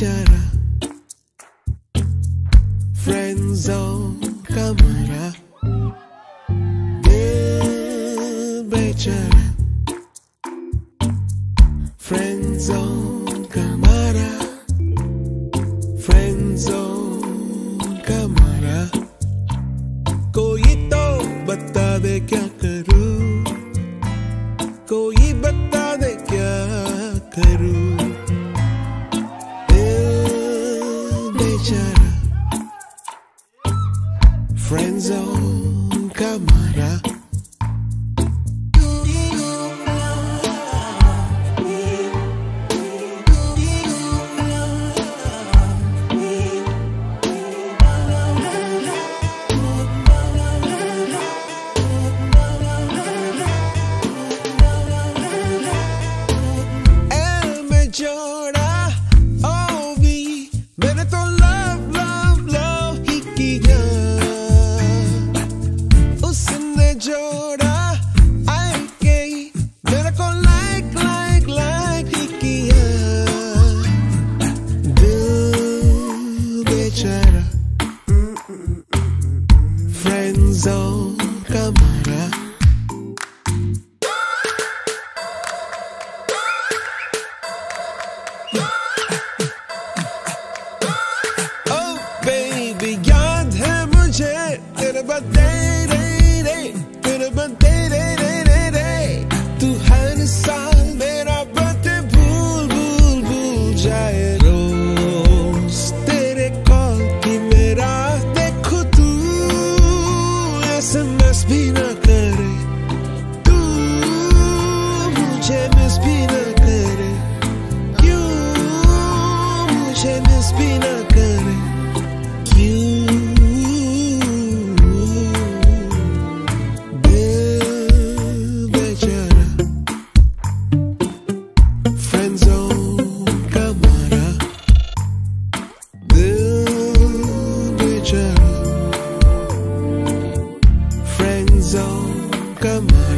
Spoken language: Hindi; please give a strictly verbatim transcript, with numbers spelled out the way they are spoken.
बेचारा फ्रेंड जोन का मारा दिल बेचारा फ्रेंड जोन का मारा फ्रेंड जोन का मारा कोई तो बता दे क्या करूं कोई बता दे क्या करूं friend zone ka mara el me llora oh vi mere to love love love hi kiya जोड़ा आई के मेरे को लाइक लाइक लाइक ही किया दिल बेचारा फ्रेंड जोन का मारा ओ बेबी याद है मुझे तेरे बर्थडे तू हर साल मेरा बर्थडे भूल भूल भूल जाए रोज तेरे कॉल की मेरा देखो तू एसएमएस भी ना करे तू मुझे मिस भी ना करे क्यों मुझे मिस भी ना करे क्यों Come on.